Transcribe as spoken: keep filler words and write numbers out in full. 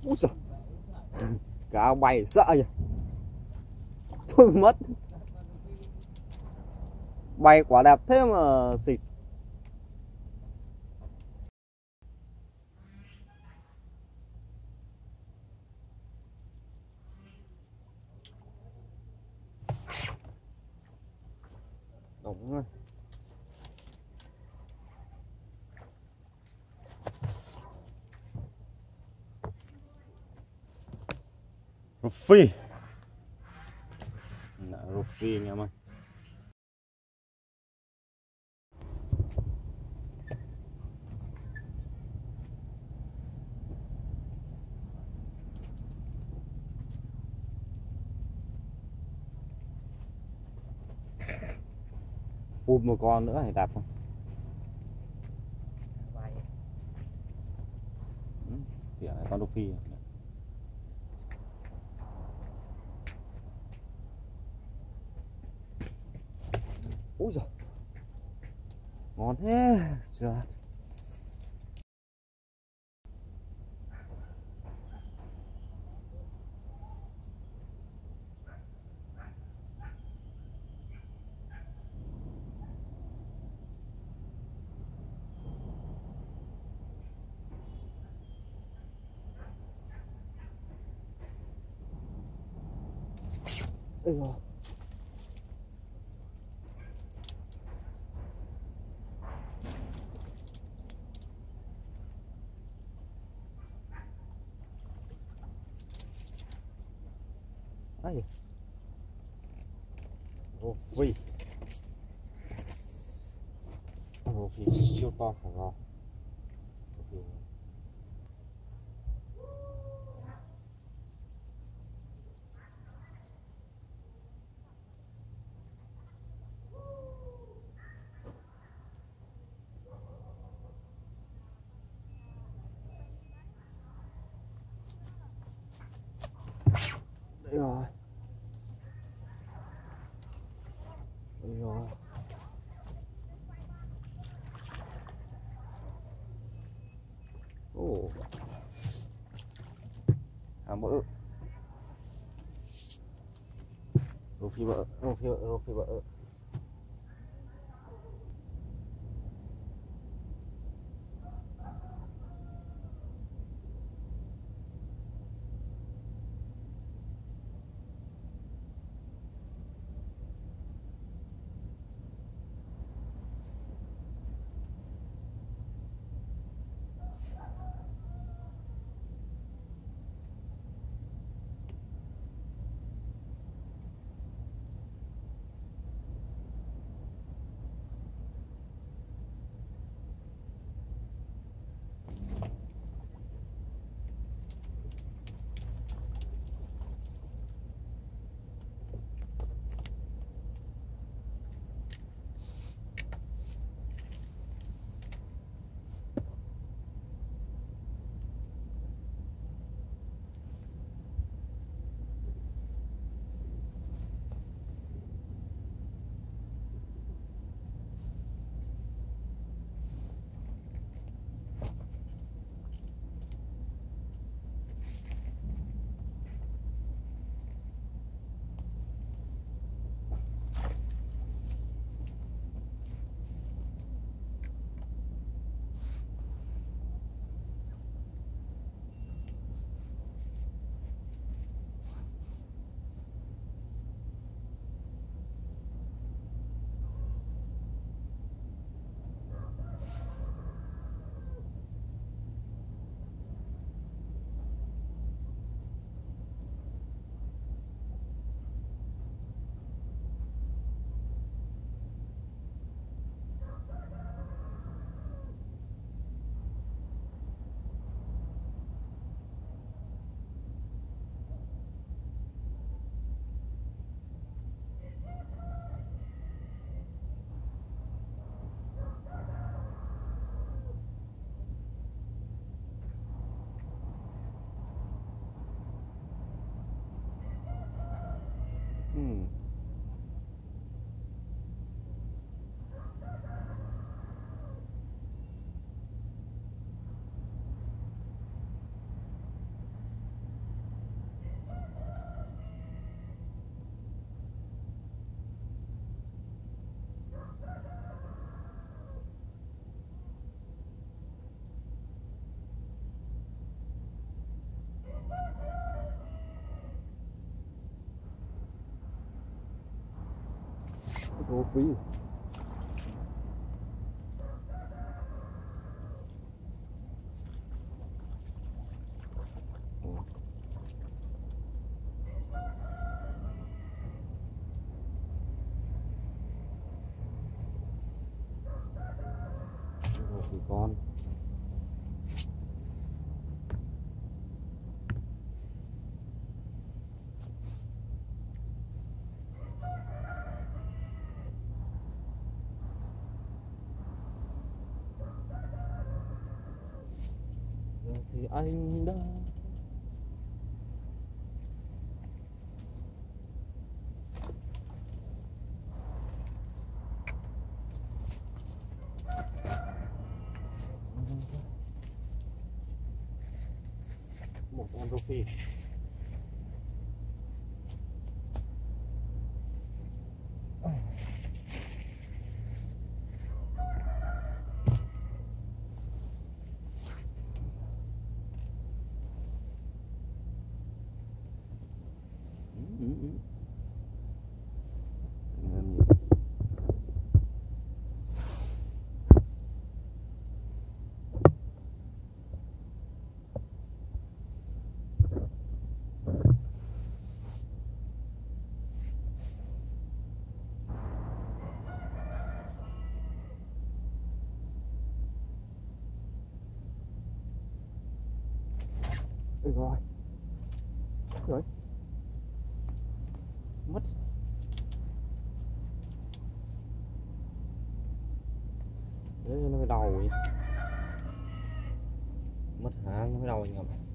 Úi giời. Cá bay sợ nhỉ. Thôi mất. Bay quả đẹp thế mà xịt. Đúng rồi. Rô phi. Rô phi anh em ơi. Úp một con nữa thì đẹp không? Ừ, thì là con rô phi. Úi giời. Ngon thế. Trời. Ây da. Ai. Rô phi. Rô phi siêu to khả ngò. Đây rồi. Đây rồi. Ồ. À mỡ. Rô phi mỡ, rô phi mỡ, rô phi mỡ. Hmm. Tô phí. Thì con giờ thì anh đã một em rô phi. Ừ, ừ, ừ. Em nhìn. Ê, rồi rồi mất. Đấy, nó cái đầu vậy. Mất hả, nó cái đầu anh em.